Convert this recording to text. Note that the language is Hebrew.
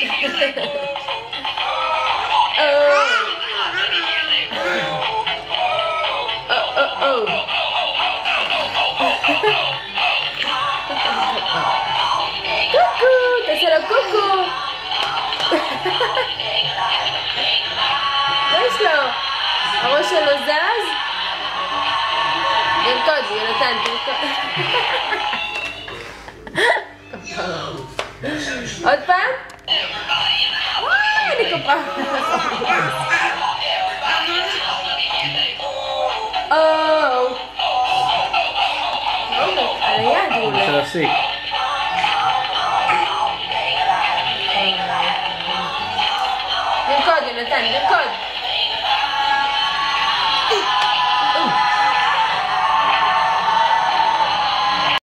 קוקו, תעשה לו קוקו. מה יש לו? הראש שלו זז? תרקוד, יונתן, תרקוד. עוד פעם? וואי, אני קופה. על היד אולי. אני רוצה להפסיק.